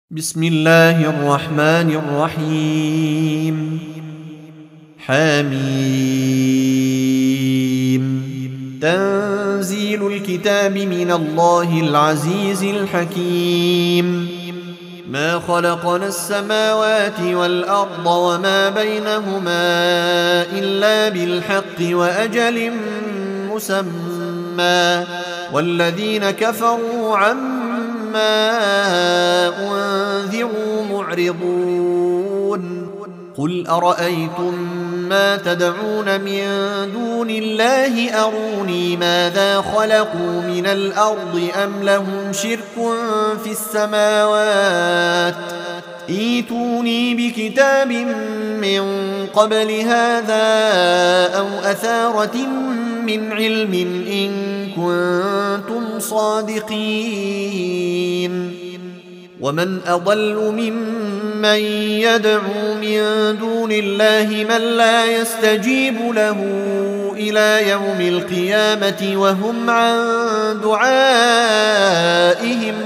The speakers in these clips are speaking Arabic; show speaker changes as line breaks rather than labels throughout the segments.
بسم الله الرحمن الرحيم. حميم. تنزيل الكتاب من الله العزيز الحكيم. ما خلقنا السماوات والأرض وما بينهما إلا بالحق وأجل مسمى، والذين كفروا عما أنذروا معرضون. قل أرأيتم ما تدعون من دون الله أروني ماذا خلقوا من الأرض أم لهم شرك في السماوات، ائتوني بكتاب من قبل هذا أو أثارة من علم إن كنتم صادقين. ومن أضل ممن يدعو من دون الله من لا يستجيب له إلى يوم القيامة وهم عن دعائهم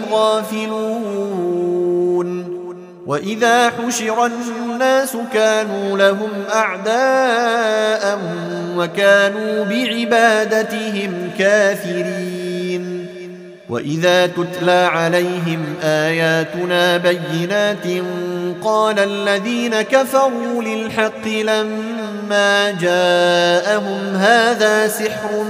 غافلون. وإذا حشر الناس كانوا لهم أعداء وكانوا بعبادتهم كافرين. وإذا تتلى عليهم آياتنا بينات قال الذين كفروا للحق لما جاءهم هذا سحر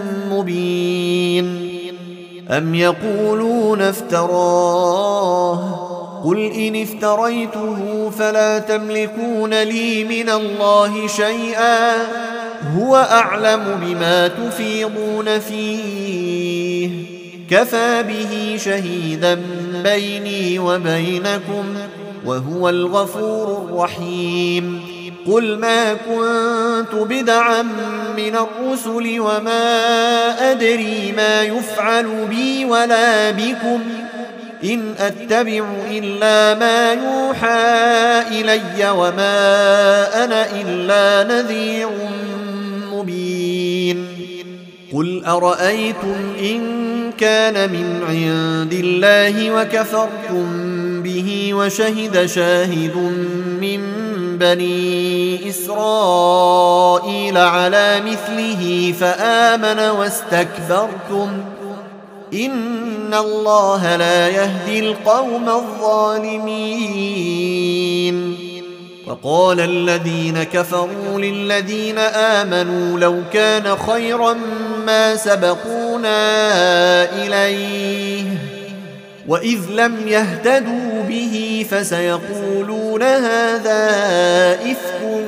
مبين. أم يقولون افتراه، قل إن افتريته فلا تملكون لي من الله شيئا، هو أعلم بما تفيضون فيه، كفى به شهيدا بيني وبينكم وهو الغفور الرحيم. قل ما كنت بدعا من الرسل وما أدري ما يفعل بي ولا بكم، إن أتبع إلا ما يوحى إلي وما أنا إلا نذير مبين. قل أرأيتم إن كان من عند الله وكفرتم به وشهد شاهد من بني إسرائيل على مثله فآمن واستكبرتم، إن الله لا يهدي القوم الظالمين. وقال الذين كفروا للذين آمنوا لو كان خيرا ما سبقونا إليه، وإذ لم يهتدوا به فسيقولون هذا إفك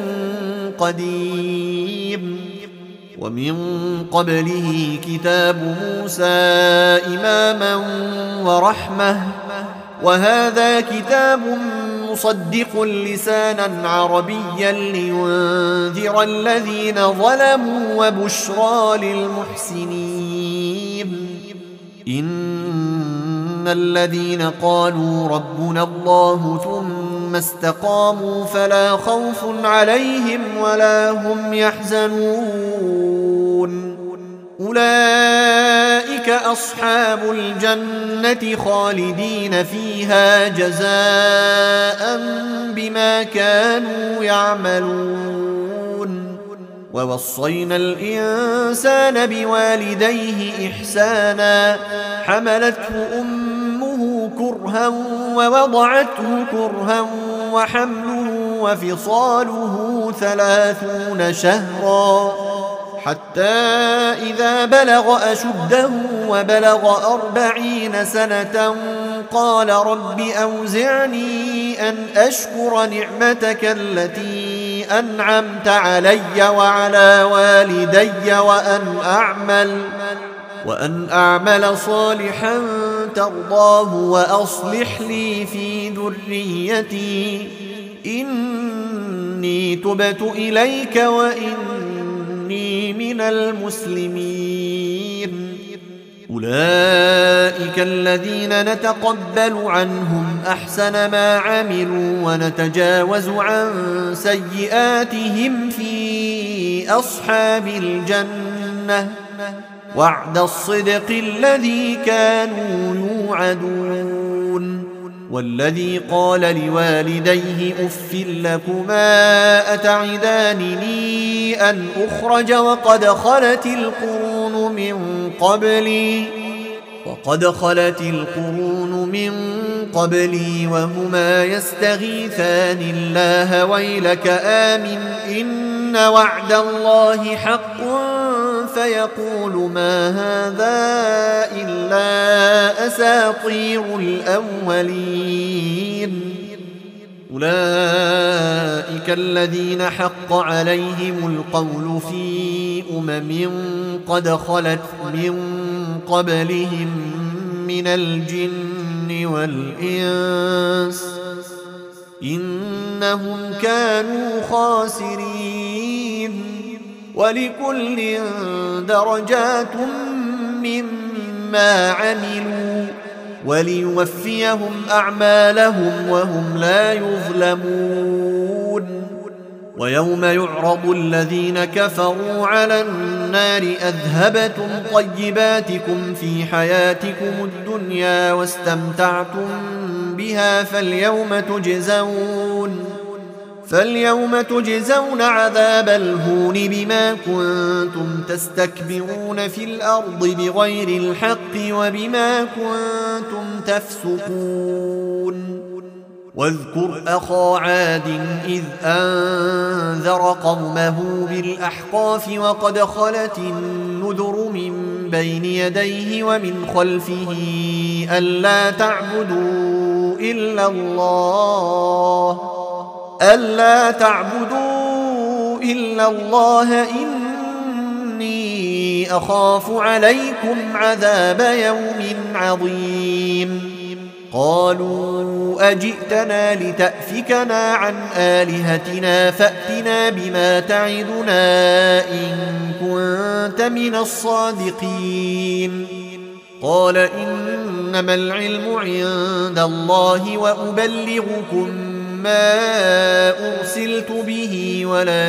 قديم. ومن قبله كتاب موسى إماما ورحمة، وهذا كتاب مصدق لسانا عربيا لينذر الذين ظلموا وبشرى للمحسنين. إن الذين قالوا ربنا الله ثم استقاموا فلا خوف عليهم ولا هم يحزنون، أولئك أصحاب الجنة خالدين فيها جزاء بما كانوا يعملون. ووصينا الإنسان بوالديه إحسانا، حملته أمه كرها ووضعته كرها وحمله وفصاله 30 شهرا، حتى إذا بلغ أشده وبلغ 40 سنة قال رب أوزعني أن أشكر نعمتك التي أنعمت علي وعلى والدي وأن أعمل صالحا ترضاه وأصلح لي في ذريتي إني تبت إليك وإني من المسلمين. أولئك الذين نتقبل عنهم أحسن ما عملوا ونتجاوز عن سيئاتهم في أصحاب الجنة، وعد الصدق الذي كانوا يوعدون. والذي قال لوالديه أف لكما أتعدانني أن أخرج وقد خلت القرون من قبلي وهما يستغيثان الله ويلك آمن إن وعد الله حق فيقول ما هذا إلا أساطير الأولين أولئك الذين حق عليهم القول في قد خلت من قبلهم من الجن والإنس إنهم كانوا خاسرين ولكل درجات مما عملوا وليوفيهم أعمالهم وهم لا يظلمون ويوم يعرض الذين كفروا على النار أذهبتم طيباتكم في حياتكم الدنيا واستمتعتم بها فاليوم تجزون عذاب الهون بما كنتم تستكبرون في الأرض بغير الحق وبما كنتم تفسقون واذكر أخا عاد إذ أنذر قومه بالأحقاف وقد خلت النذر من بين يديه ومن خلفه ألا تعبدوا إلا الله إني أخاف عليكم عذاب يوم عظيم قالوا أجئتنا لتأفكنا عن آلهتنا فأتنا بما تعدنا إن كنت من الصادقين قال إنما العلم عند الله وأبلغكم ما أرسلت به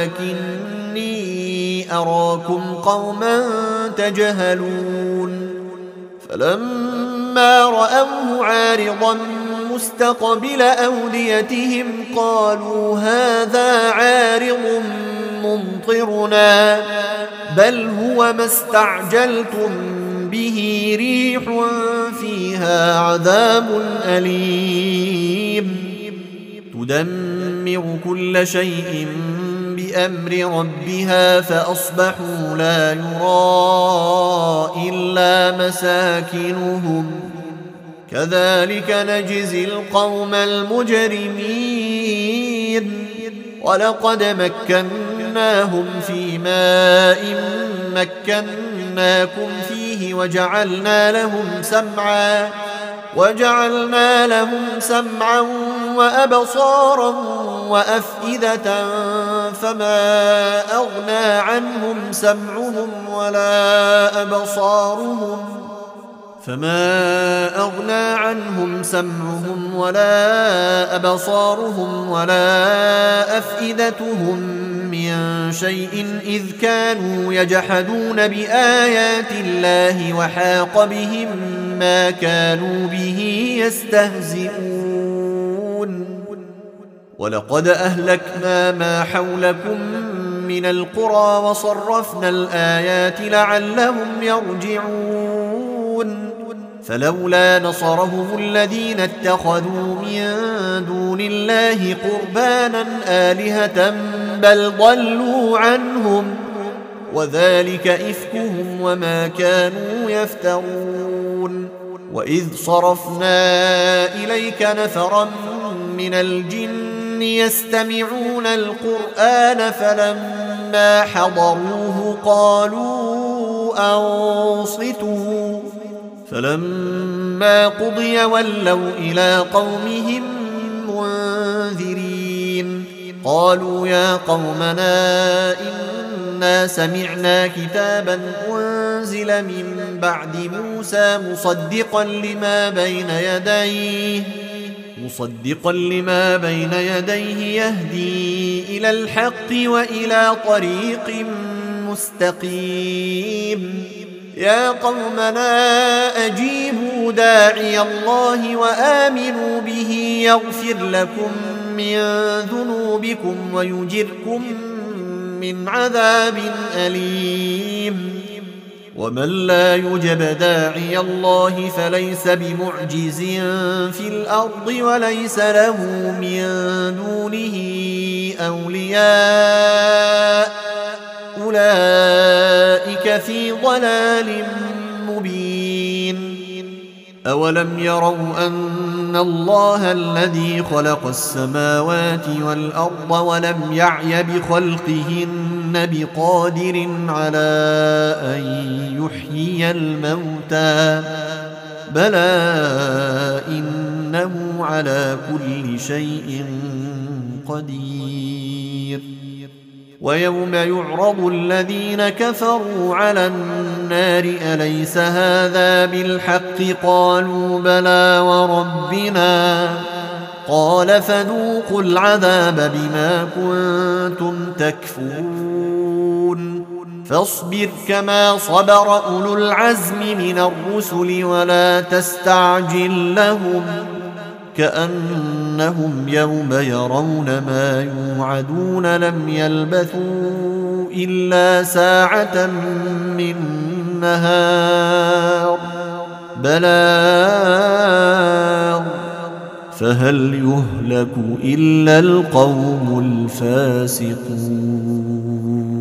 ولكني أراكم قوما تجهلون فلما رأوه عارضا مستقبل أوديتهم قالوا هذا عارض ممطرنا بل هو ما استعجلتم به ريح فيها عذاب أليم تدمر كل شيء بأمر ربها فأصبحوا لا يرى إلا مساكنهم كذلك نجزي القوم المجرمين ولقد مكناهم في ماء مكناكم فيه وجعلنا لهم سمعا وأبصارا وأفئدة فما أغنى عنهم سمعهم ولا أبصارهم ولا أفئدتهم من شيء إذ كانوا يجحدون بآيات الله وحاق بهم ما كانوا به يستهزئون ولقد أهلكنا ما حولكم من القرى وصرفنا الآيات لعلهم يرجعون فلولا نصرهم الذين اتخذوا من دون الله قربانا آلهة بل ضلوا عنهم وذلك إفكهم وما كانوا يفترون وإذ صرفنا إليك نفرا من الجن يستمعون القرآن فلما حضروه قالوا أنصتوا فلما قضي ولوا إلى قومهم منذرين قالوا يا قومنا إنا سمعنا كتابا أنزل من بعد موسى مصدقا لما بين يديه يهدي إلى الحق وإلى طريق مستقيم يا قومنا أجيبوا داعي الله وآمنوا به يغفر لكم من ذنوبكم ويجركم من عذاب أليم ومن لا يجب داعي الله فليس بمعجز في الأرض وليس له من دونه أولياء أولئك في ضلال مبين أولم يروا أن الله الذي خلق السماوات والأرض ولم يعي بخلقهن بقادر على أن يحيي الموتى بلى إنه على كل شيء قدير ويوم يعرض الذين كفروا على النار أليس هذا بالحق قالوا بلى وربنا قال فذوقوا العذاب بما كنتم تكفرون فاصبر كما صبر أولو العزم من الرسل ولا تستعجل لهم كأنهم يوم يرون ما يوعدون لم يلبثوا إلا ساعة من نهار بلاغ فهل يهلك إلا القوم الفاسقون